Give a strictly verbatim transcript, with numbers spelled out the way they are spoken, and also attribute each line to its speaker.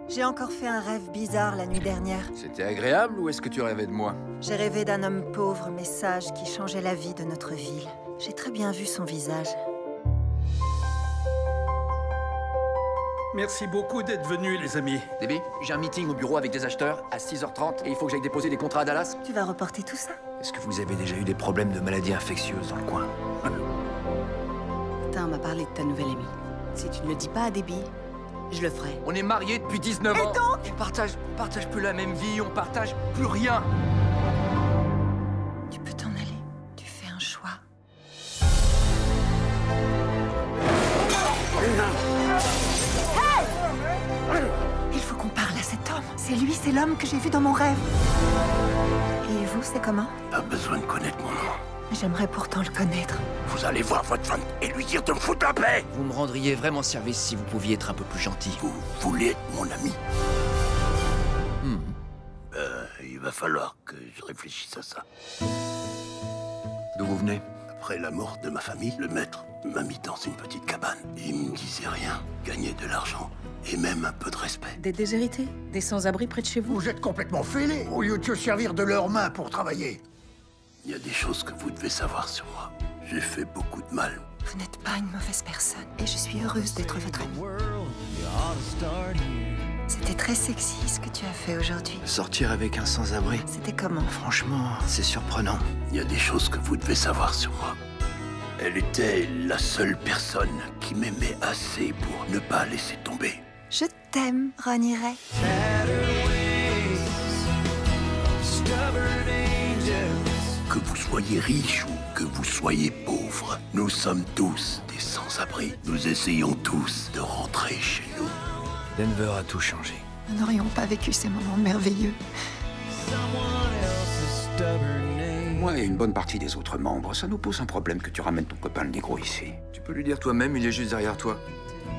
Speaker 1: J'ai encore fait un rêve bizarre la nuit dernière.
Speaker 2: C'était agréable ou est-ce que tu rêvais de moi?
Speaker 1: J'ai rêvé d'un homme pauvre mais sage qui changeait la vie de notre ville. J'ai très bien vu son visage.
Speaker 3: Merci beaucoup d'être venus, les amis.
Speaker 4: Debbie, j'ai un meeting au bureau avec des acheteurs à six heures trente et il faut que j'aille déposer des contrats à Dallas.
Speaker 1: Tu vas reporter tout ça?
Speaker 2: Est-ce que vous avez déjà eu des problèmes de maladies infectieuses dans le coin?
Speaker 5: Tim m'a parlé de ta nouvelle amie. Si tu ne le dis pas à Debbie, je le ferai.
Speaker 4: On est mariés depuis dix-neuf ans.
Speaker 1: Et donc?
Speaker 4: On partage, on partage plus la même vie, on partage plus rien.
Speaker 1: Tu peux t'en aller. Tu fais un choix. Il faut qu'on parle à cet homme. C'est lui, c'est l'homme que j'ai vu dans mon rêve. Et vous, c'est comment?
Speaker 6: Pas besoin de connaître mon nom.
Speaker 1: J'aimerais pourtant le connaître.
Speaker 6: Vous allez voir votre femme et lui dire de me foutre la paix.
Speaker 4: Vous me rendriez vraiment service si vous pouviez être un peu plus gentil.
Speaker 6: Vous voulez être mon ami?
Speaker 4: Hmm.
Speaker 6: Euh, il va falloir que je réfléchisse à ça.
Speaker 2: D'où vous venez?
Speaker 6: Après la mort de ma famille, le maître m'a mis dans une petite cabane. Il me disait rien, gagner de l'argent et même un peu de respect.
Speaker 5: Des déshérités? Des sans-abri près de chez vous?
Speaker 7: Vous êtes complètement fêlés, au lieu de se servir de leurs mains pour travailler.
Speaker 6: Il y a des choses que vous devez savoir sur moi. J'ai fait beaucoup de mal.
Speaker 1: Vous n'êtes pas une mauvaise personne. Et je suis heureuse d'être votre amie. C'était très sexy ce que tu as fait aujourd'hui.
Speaker 2: Sortir avec un sans-abri?
Speaker 1: C'était comment?
Speaker 2: Franchement, c'est surprenant.
Speaker 6: Il y a des choses que vous devez savoir sur moi. Elle était la seule personne qui m'aimait assez pour ne pas laisser tomber.
Speaker 1: Je t'aime, Ronny Ray.
Speaker 6: Que vous soyez riche ou que vous soyez pauvre, nous sommes tous des sans-abri. Nous essayons tous de rentrer chez nous.
Speaker 2: Denver a tout changé.
Speaker 1: Nous n'aurions pas vécu ces moments merveilleux.
Speaker 7: Moi et une bonne partie des autres membres, ça nous pose un problème que tu ramènes ton copain le négro ici.
Speaker 4: Tu peux lui dire toi-même, il est juste derrière toi.